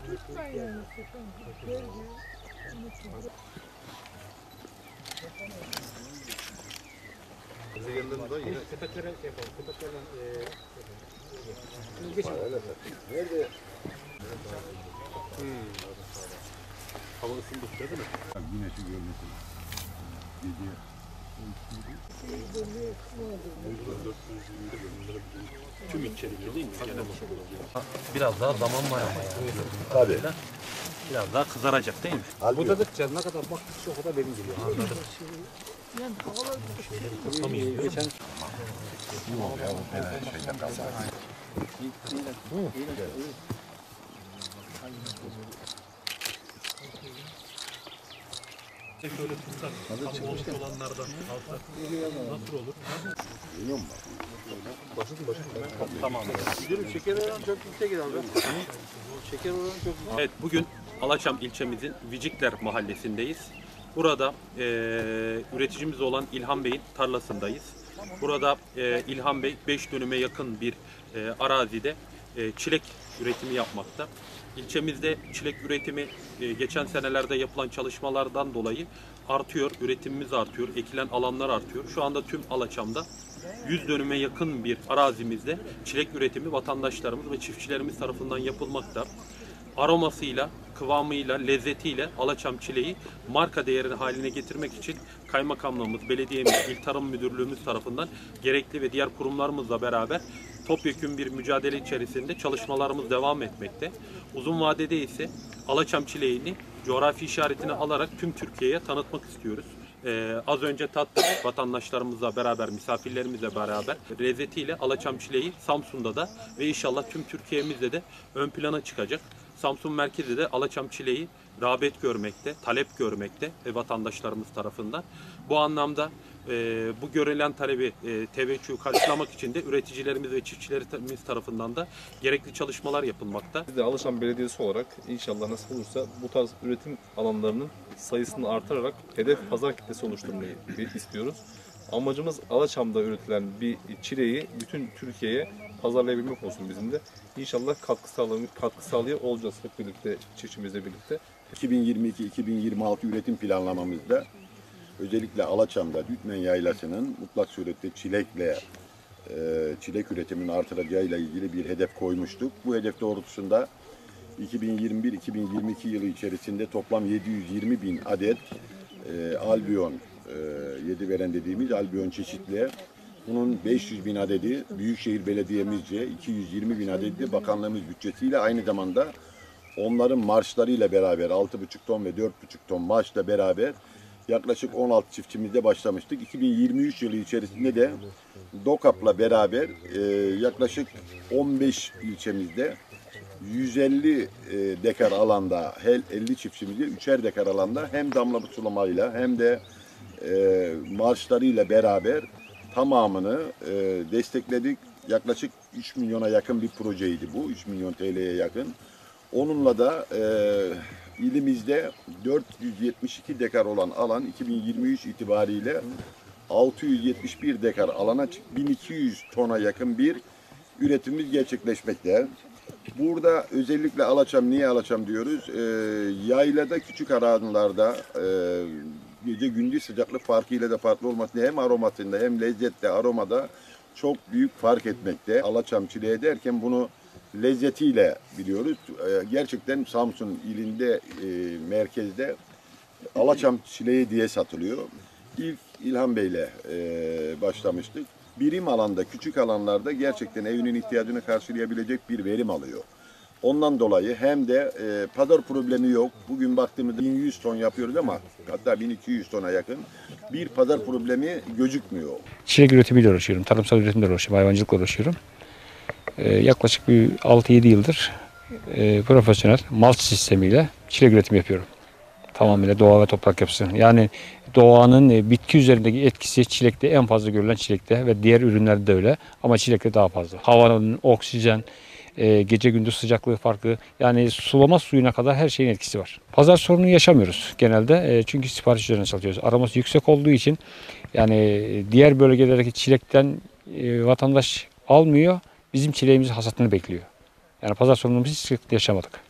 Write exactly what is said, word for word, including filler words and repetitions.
Yanlarında yine sepetlere şey yapalım. Sepetlerden eee geçelim. Nerede? Hmm. Hava ısındıkça değil mi? Güneşi görmesin. Gece tüm içerikli değil mi? Biraz daha zaman var ama yani. tabii. Biraz daha kızaracak değil mi? Budadıkça ne kadar baktıkça o kadar benim geliyor. Anladım. Ee, geçen yok ya bu fena şeyden kaldı. Şöyle tutsak, tam olmuş olanlardan alsak nasıl olur? Biliyor musun? basın basın. Tamam. Gidelim şeker oranı çok yüksek herhalde. Şeker oranı çok yüksek. Evet, bugün Alaçam ilçemizin Vicikler mahallesindeyiz. Burada e, üreticimiz olan İlhan Bey'in tarlasındayız. Burada e, İlhan Bey beş dönüme yakın bir e, arazide e, çilek üretimi yapmakta. İlçemizde çilek üretimi e, geçen senelerde yapılan çalışmalardan dolayı artıyor, üretimimiz artıyor, ekilen alanlar artıyor. Şu anda tüm Alaçam'da yüz dönüme yakın bir arazimizde çilek üretimi vatandaşlarımız ve çiftçilerimiz tarafından yapılmakta. Aromasıyla, kıvamıyla, lezzetiyle Alaçam çileği marka değeri haline getirmek için kaymakamlığımız, belediyemiz, İl Tarım Müdürlüğümüz tarafından gerekli ve diğer kurumlarımızla beraber topyekün bir mücadele içerisinde çalışmalarımız devam etmekte. Uzun vadede ise Alaçam çileğini coğrafi işaretini alarak tüm Türkiye'ye tanıtmak istiyoruz. Ee, az önce tattık vatandaşlarımızla beraber, misafirlerimizle beraber lezzetiyle Alaçam çileği Samsun'da da ve inşallah tüm Türkiye'mizde de ön plana çıkacak. Samsun merkezde de Alaçam çileği rağbet görmekte, talep görmekte ve vatandaşlarımız tarafından. Bu anlamda e, bu görülen talebi e, teveccühü karşılamak için de üreticilerimiz ve çiftçilerimiz tarafından da gerekli çalışmalar yapılmakta. Biz de Alaçam Belediyesi olarak inşallah nasıl olursa bu tarz üretim alanlarının sayısını artırarak hedef pazar kitlesi oluşturmayı istiyoruz. Amacımız Alaçam'da üretilen bir çileği bütün Türkiye'ye pazarlayabilmek olsun bizim de. İnşallah katkı sağlay katkı sağlıyor olacağız hep birlikte, çiftçimizle birlikte. iki bin yirmi iki iki bin yirmi altı üretim planlamamızda özellikle Alaçam'da Dütmen Yaylası'nın mutlak surette çilekle e, çilek üretiminin artıracağıyla ilgili bir hedef koymuştuk. Bu hedef doğrultusunda iki bin yirmi bir iki bin yirmi iki yılı içerisinde toplam yedi yüz yirmi bin adet e, albiyon, e, yedi veren dediğimiz albiyon çeşitli. Bunun beş yüz bin adedi Büyükşehir Belediye'mizce, iki yüz yirmi bin adedi de bakanlığımız bütçesiyle aynı zamanda onların marşlarıyla beraber altı buçuk ton ve dört buçuk ton marşla beraber yaklaşık on altı çiftçimizde başlamıştık. iki bin yirmi üç yılı içerisinde de DOKAP'la beraber e, yaklaşık on beş ilçemizde yüz elli e, dekar alanda, elli çiftçimizde üçer dekar alanda hem damla sulamayla hem de e, marşlarıyla beraber tamamını e, destekledik. Yaklaşık üç milyona yakın bir projeydi bu. üç milyon T L'ye yakın. Onunla da e, ilimizde dört yüz yetmiş iki dekar olan alan iki bin yirmi üç itibariyle altı yüz yetmiş bir dekar alana bin iki yüz tona yakın bir üretimimiz gerçekleşmekte. Burada özellikle Alaçam, niye Alaçam diyoruz? E, yaylada, küçük arazilerde e, gece gündüz sıcaklık farkıyla da farklı olması hem aromasında hem lezzette, aromada çok büyük fark etmekte. Alaçam çileği derken bunu lezzetiyle biliyoruz. Gerçekten Samsun ilinde, merkezde Alaçam çileği diye satılıyor. İlk İlhan Bey'le başlamıştık. Birim alanda, küçük alanlarda gerçekten evinin ihtiyacını karşılayabilecek bir verim alıyor. Ondan dolayı hem de e, pazar problemi yok. Bugün baktığımızda bin yüz ton yapıyoruz ama hatta bin iki yüz tona yakın bir pazar problemi gözükmüyor. Çilek üretimiyle uğraşıyorum, tarımsal üretimle uğraşıyorum, hayvancılıkla uğraşıyorum. Ee, yaklaşık bir altı yedi yıldır e, profesyonel malç sistemiyle çilek üretimi yapıyorum. Tamamıyla doğa ve toprak yapısı. Yani doğanın e, bitki üzerindeki etkisi çilekte en fazla görülen çilekte ve diğer ürünlerde de öyle ama çilekte daha fazla. Havanın, oksijen, e, gece gündüz sıcaklığı farkı, yani sulama suyuna kadar her şeyin etkisi var. Pazar sorunu yaşamıyoruz genelde e, çünkü sipariş üzerine çalışıyoruz. Aroması yüksek olduğu için yani e, diğer bölgelerdeki çilekten e, vatandaş almıyor, bizim çileğimizin hasatını bekliyor. Yani pazar sorunumuzu hiç sıkıntı yaşamadık.